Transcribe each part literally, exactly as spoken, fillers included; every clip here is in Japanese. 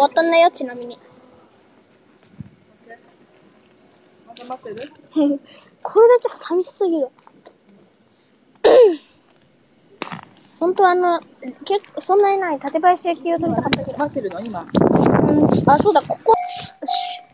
わったんだよ、ちなみに。 また待ってる？ これだけ寂しすぎる。本当はあの、結構そんなにない館林焼きを取りたかったけど。 待ってるの今。 うん、あ、そうだ、ここ。よし。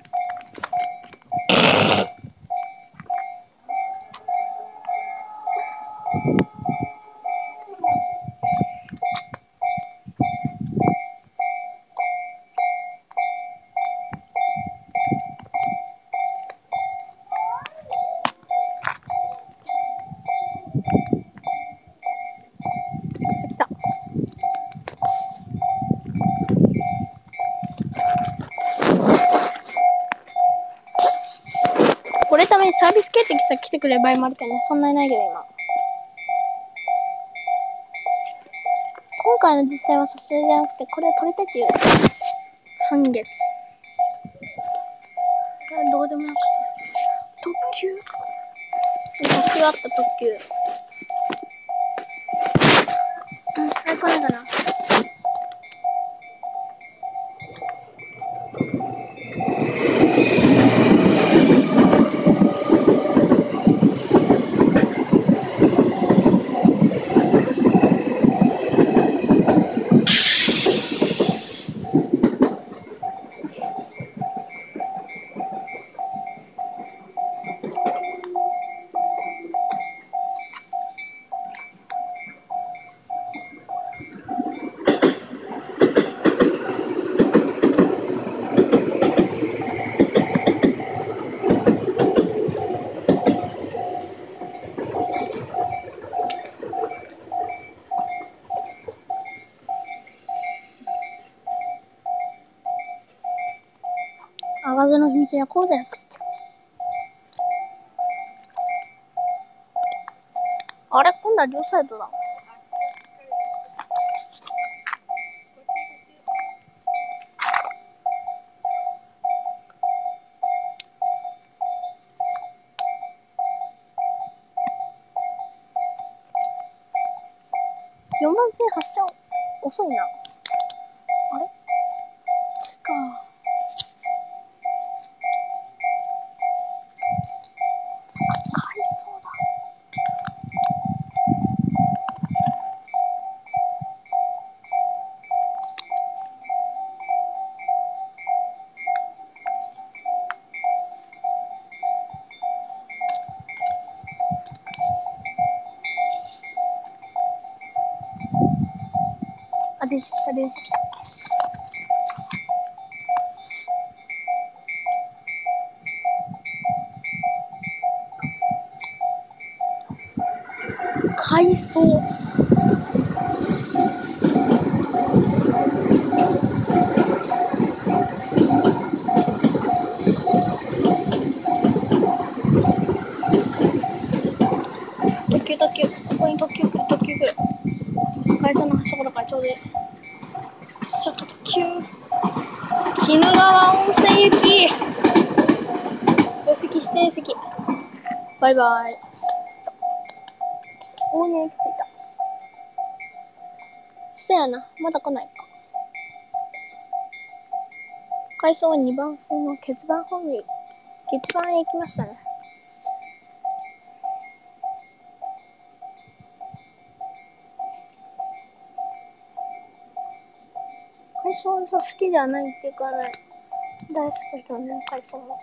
来た来た。これためにサービス系ってさ来てくれる場合もあるけどね、そんなにないけど今。今回の実際は撮影じゃなくて、これを撮りたいっていう半月。どうでもなかった。特急特急あった、特急。うん、あれ来ないかな。あわずの秘密はこうでなくっちゃ。あれ今度は両サイドだ。よんばん線発車遅いな。あれつか。買いそうだ。あ、出てきた、出てきた。海藻。特急特急、ここに特急来る、特急来る。会社の端っこだからちょうどいい。しょ、特急。鬼怒川温泉行き。座席指定席。バイバイ。大宮駅着いた。そやな、まだ来ないか。回送はにばん線の欠番ホームに、欠番へ行きましたね。海藻さ、好きじゃないっていうかね、大好きだけどね、海藻も。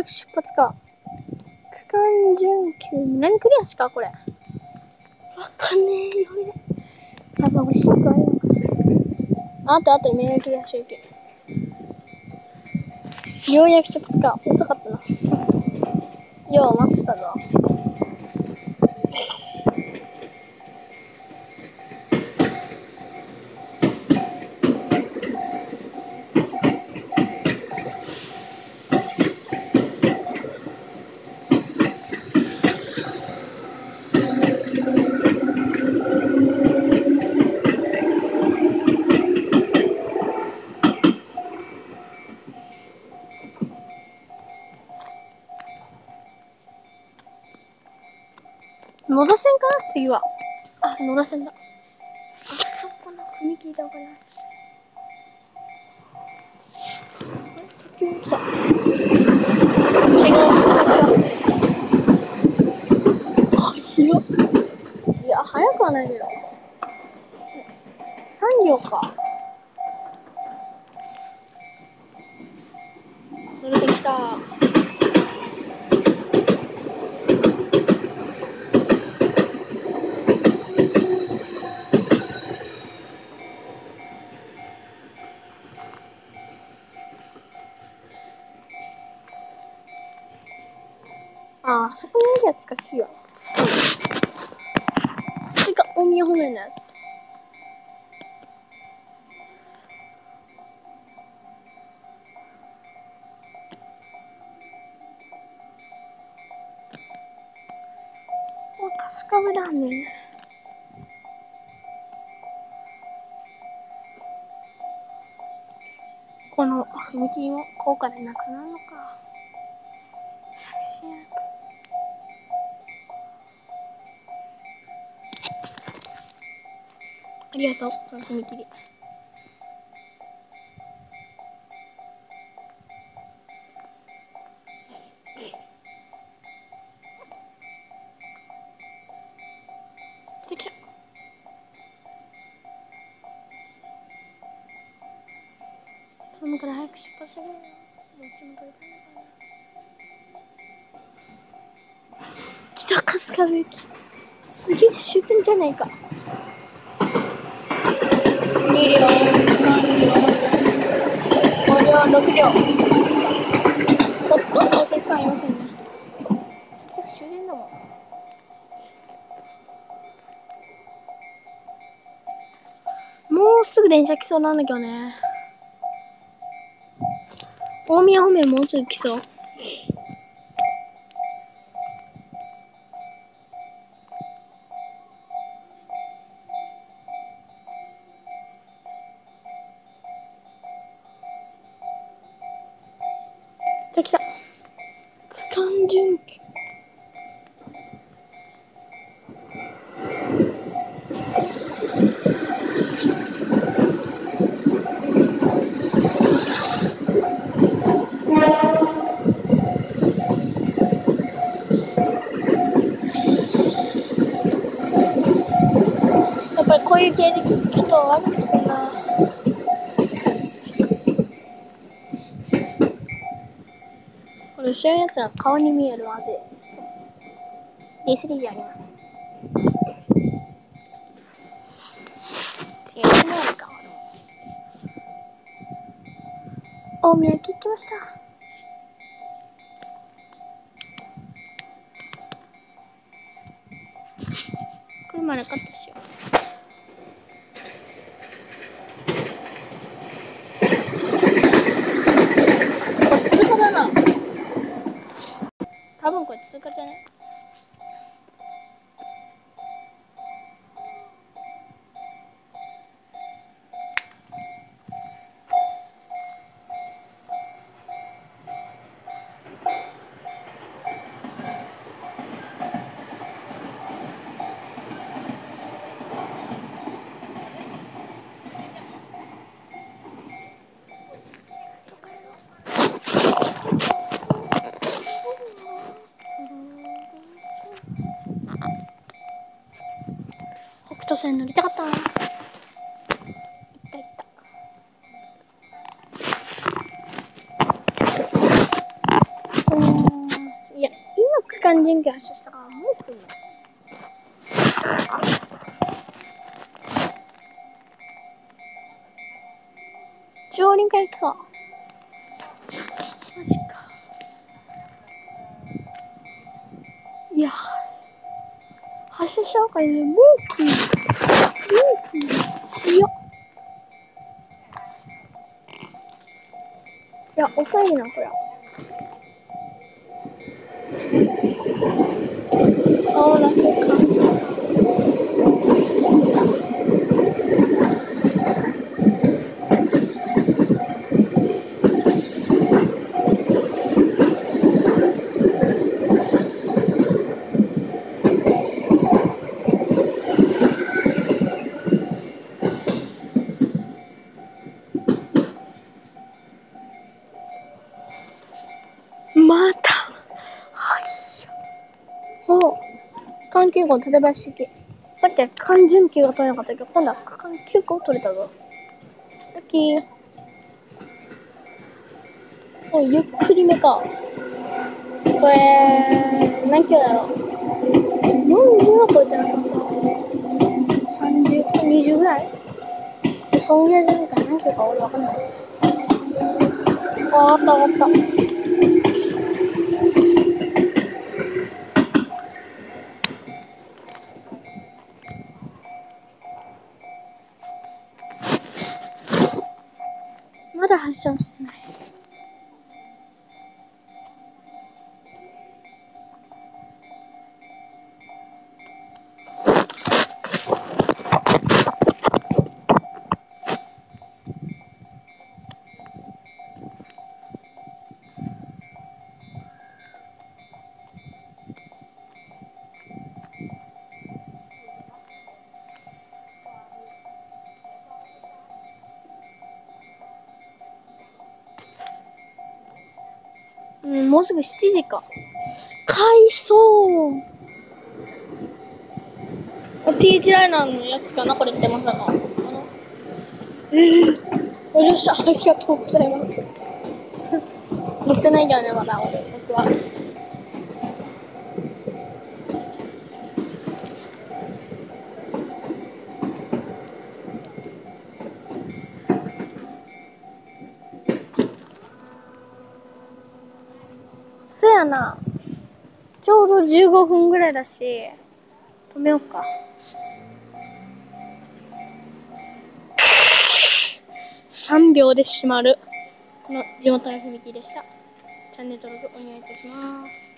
く出発か。区間準急、南クリアしかこれ。わかんねえよね。やっぱ欲しいかあれなのかな。あとあと南クリアしようけ。ようやく出発か。遅かったな。よう待ってたぞ。野田線かな次は。あ、野田線だ。あそこの踏切でわかります。急に来た。いや、早くはないけど。さん両か。乗れてきた。ああ、そこにあるやつか、次は。次が大宮方面のやつ。お、春日部だね。この踏切も高価でなくなるのか。寂しいな。ありがとう、この踏切。来た来た。頼むから早く出発してくれよ。どっちも取れたのかな。北春日部駅。すげえ終点じゃないか。に両、さん両、ご両、ろく両。そっとお客さんいませんね。次は終電だもん。もうすぐ電車来そうなんだけどね。大宮方面もうすぐ来そう。来た来た。区間準急。やっぱりこういう系で聞くと悪くするな。これ後ろのやつは顔に見えるわで。ディースリー じゃあります。違うなるか。大宮駅来ました。これまでカットしよう。これ通過だな。多分これ通過じゃね。北斗線乗りたかったな。行った行った。うん完全機発射したからもう来るの。上輪から行くか。マジか。いや、発射しちゃうからね。もう来る。もう来る。いや。いや、遅いな、これ。青なせか。また。はい。お。緩急号縦橋式。さっきは緩準球が取れなかったけど、今度は緩急号取れたぞ。ラッキー。お、ゆっくりめか。これ、何キロだろう。よんじゅうは超えてなかった。さんじゅうとかにじゅうぐらい。そんぐらいじゃないから何キロか俺わかんないです。わかったわかった。まだ発射してない。うん、もうすぐしちじか。買いそう。ティーエイチ ライナーのやつかなこれってまさか。あの、えー、ご乗車ありがとうございます。乗ってないけどね、まだ俺、僕は。そやな。ちょうどじゅうごふんぐらいだし、止めようか。さんびょうで閉まる。この地元の踏切でした。チャンネル登録お願いいたします。